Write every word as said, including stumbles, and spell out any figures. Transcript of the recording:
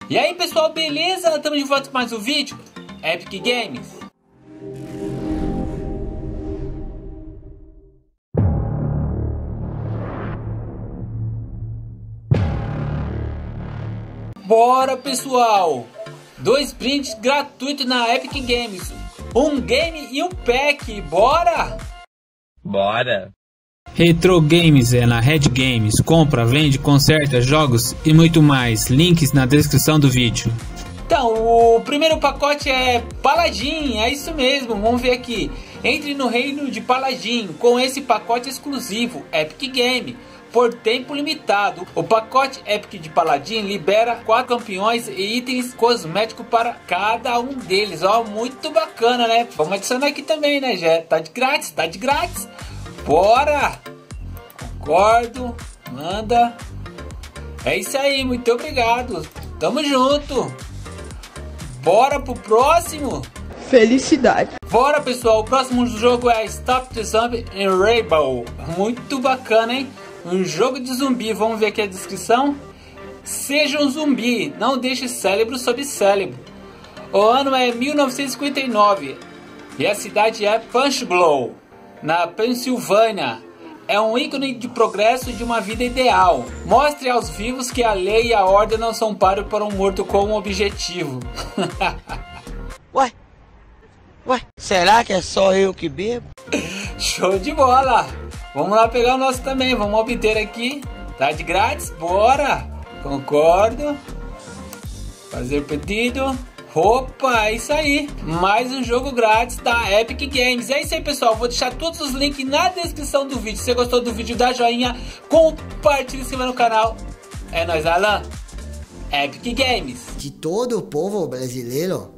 E aí pessoal, beleza? Estamos de volta com mais um vídeo Epic Games. Bora pessoal! Dois brindes gratuitos na Epic Games. Um game e um pack, bora? Bora! Retro Games é na Red Games, compra, vende, conserta, jogos e muito mais. Links na descrição do vídeo. Então, o primeiro pacote é Paladin, é isso mesmo, vamos ver aqui. Entre no reino de Paladin com esse pacote exclusivo Epic Game por tempo limitado. O pacote Epic de Paladin libera quatro campeões e itens cosméticos para cada um deles. Ó, muito bacana, né? Vamos adicionar aqui também, né? Já tá de grátis, tá de grátis. Bora! Concordo, manda. É isso aí, muito obrigado. Tamo junto. Bora pro próximo. Felicidade. Bora pessoal, o próximo jogo é Stop the Zombie in Rainbow. Muito bacana, hein? Um jogo de zumbi, vamos ver aqui a descrição. Seja um zumbi, não deixe cérebro sob cérebro. O ano é mil novecentos e cinquenta e nove e a cidade é Punchbowl, na Pensilvânia. É um ícone de progresso de uma vida ideal. Mostre aos vivos que a lei e a ordem não são páreo para um morto com um objetivo. Ué? Ué? Será que é só eu que bebo? Show de bola! Vamos lá pegar o nosso também. Vamos obter aqui. Tá de grátis? Bora! Concordo. Fazer pedido. Opa, é isso aí. Mais um jogo grátis da Epic Games. É isso aí, pessoal. Vou deixar todos os links na descrição do vídeo. Se você gostou do vídeo, dá joinha, compartilha em cima no canal. É nóis, Alan. Epic Games. De todo o povo brasileiro,